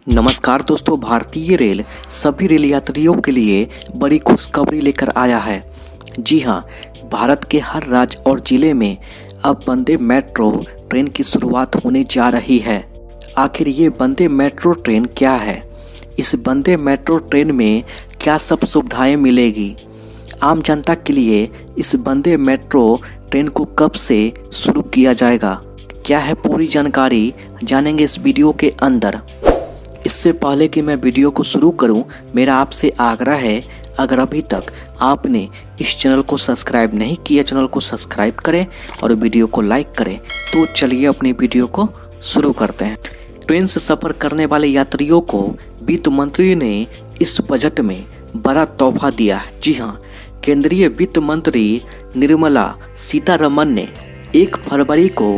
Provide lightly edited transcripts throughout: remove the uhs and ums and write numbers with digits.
नमस्कार दोस्तों, भारतीय रेल सभी रेल यात्रियों के लिए बड़ी खुशखबरी लेकर आया है। जी हां, भारत के हर राज्य और जिले में अब वंदे मेट्रो ट्रेन की शुरुआत होने जा रही है। आखिर ये वंदे मेट्रो ट्रेन क्या है? इस वंदे मेट्रो ट्रेन में क्या सब सुविधाएं मिलेगी? आम जनता के लिए इस वंदे मेट्रो ट्रेन को कब से शुरू किया जाएगा? क्या है पूरी जानकारी जानेंगे इस वीडियो के अंदर। इससे पहले कि मैं वीडियो को शुरू करूं, मेरा आपसे आग्रह है, अगर अभी तक आपने इस चैनल को सब्सक्राइब नहीं किया, चैनल को सब्सक्राइब करें और वीडियो को लाइक करें। तो चलिए अपनी वीडियो को शुरू करते हैं। ट्रेन से सफ़र करने वाले यात्रियों को वित्त मंत्री ने इस बजट में बड़ा तोहफा दिया है। जी हाँ, केंद्रीय वित्त मंत्री निर्मला सीतारमण ने 1 फरवरी को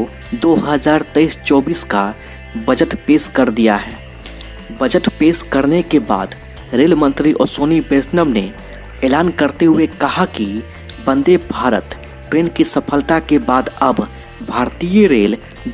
2023-24 का बजट पेश कर दिया है। बजट पेश करने के बाद रेल मंत्री अश्विनी वैष्णव ने ऐलान करते हुए कहा कि वंदे भारत ट्रेन की सफलता के बाद अब भारतीय रेल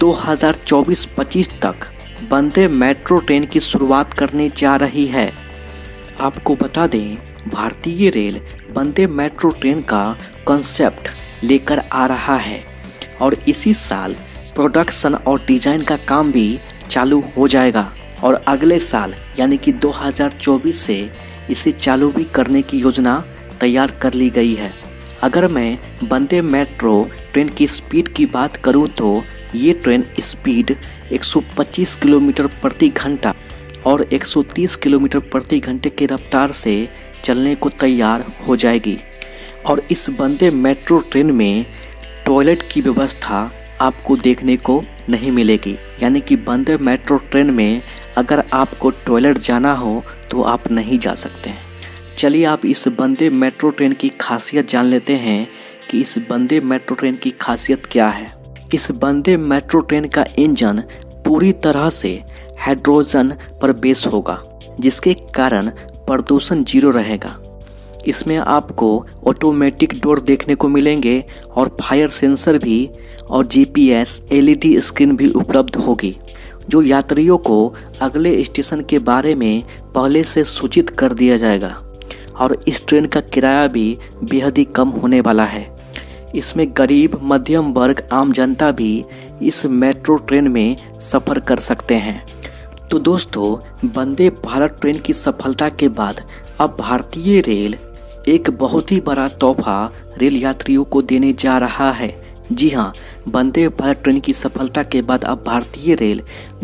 2024-25 तक वंदे मेट्रो ट्रेन की शुरुआत करने जा रही है। आपको बता दें, भारतीय रेल वंदे मेट्रो ट्रेन का कॉन्सेप्ट लेकर आ रहा है और इसी साल प्रोडक्शन और डिजाइन का काम भी चालू हो जाएगा और अगले साल यानी कि 2024 से इसे चालू भी करने की योजना तैयार कर ली गई है। अगर मैं वंदे मेट्रो ट्रेन की स्पीड की बात करूं तो ये ट्रेन स्पीड 125 किलोमीटर प्रति घंटा और 130 किलोमीटर प्रति घंटे की रफ्तार से चलने को तैयार हो जाएगी। और इस वंदे मेट्रो ट्रेन में टॉयलेट की व्यवस्था आपको देखने को नहीं मिलेगी, यानी कि वंदे मेट्रो ट्रेन में अगर आपको टॉयलेट जाना हो तो आप नहीं जा सकते हैं। चलिए आप इस वंदे मेट्रो ट्रेन की खासियत जान लेते हैं कि इस वंदे मेट्रो ट्रेन की खासियत क्या है। इस वंदे मेट्रो ट्रेन का इंजन पूरी तरह से हाइड्रोजन पर बेस होगा, जिसके कारण प्रदूषण जीरो रहेगा। इसमें आपको ऑटोमेटिक डोर देखने को मिलेंगे और फायर सेंसर भी और जीपीएस एलईडी स्क्रीन भी उपलब्ध होगी, जो यात्रियों को अगले स्टेशन के बारे में पहले से सूचित कर दिया जाएगा। और इस ट्रेन का किराया भी बेहद ही कम होने वाला है। इसमें गरीब, मध्यम वर्ग, आम जनता भी इस मेट्रो ट्रेन में सफ़र कर सकते हैं। तो दोस्तों, वंदे भारत ट्रेन की सफलता के बाद अब भारतीय रेल एक बहुत ही बड़ा तोहफा रेल यात्रियों को देने जा रहा है। जी हाँ, वंदे भारत ट्रेन की सफलता के बाद अब भारतीय रेल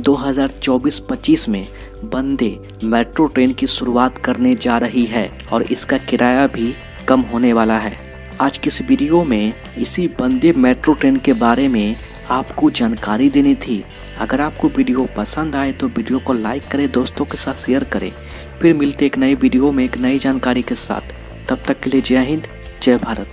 2024-25 में वंदे मेट्रो ट्रेन की शुरुआत करने जा रही है और इसका किराया भी कम होने वाला है। आज की इस वीडियो में इसी वंदे मेट्रो ट्रेन के बारे में आपको जानकारी देनी थी। अगर आपको वीडियो पसंद आए तो वीडियो को लाइक करें, दोस्तों के साथ शेयर करें। फिर मिलते एक नई वीडियो में एक नई जानकारी के साथ। तब तक के लिए जय हिंद, जय भारत।